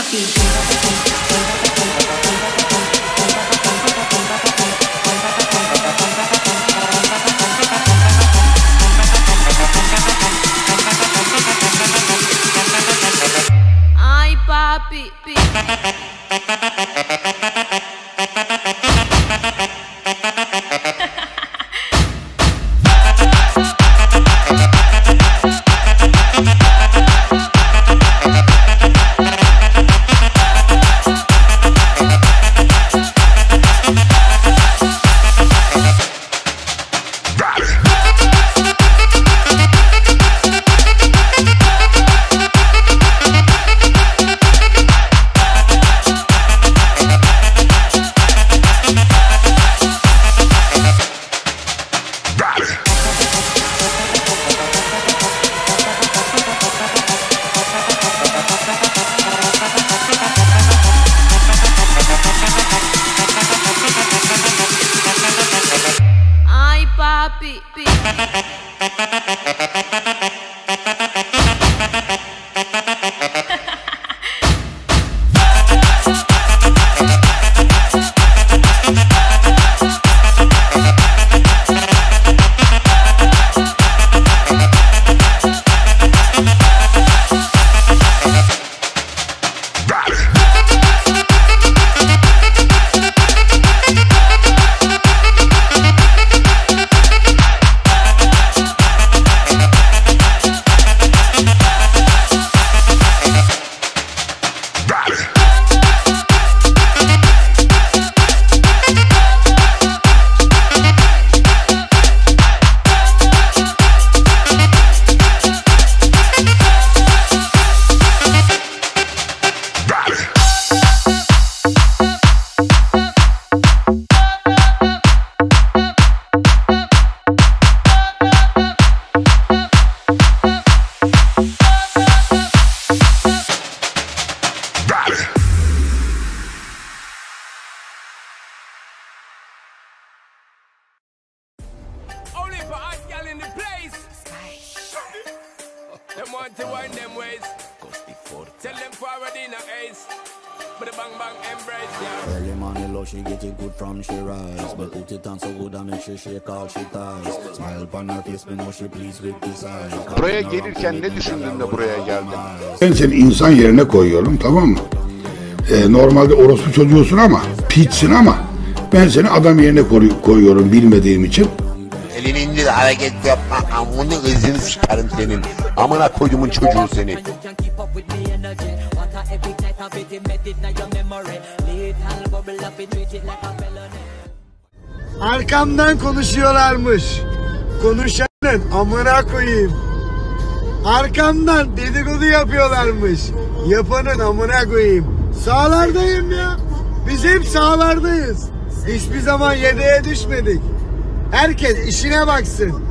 Ay papi, Them want to wind them ways. Tell them forward in a ace. But the bang bang embrace, yeah. Early money low, she get it good from she rise. But put it on so good and make she shake all she ties. Smile upon her face, me know she pleased with this eye. Buraya gelirken ne düşündün de buraya geldin? Ben seni insan yerine koyuyorum, tamam mı? Normalde orospu çocuğusun ama, piçsin ama ben seni adam yerine koyuyorum bilmediğim için. Elini indir, hareket yapma, amına ızını sıkarım senin. Amına koydumun çocuğu seni. Arkamdan konuşuyorlarmış. Konuşanın amına koyayım. Arkamdan dedikodu yapıyorlarmış. Yapanın amına koyayım. Sağlardayım ya. Biz hep sağlardayız. Hiçbir zaman yedeğe düşmedik. Herkes işine baksın.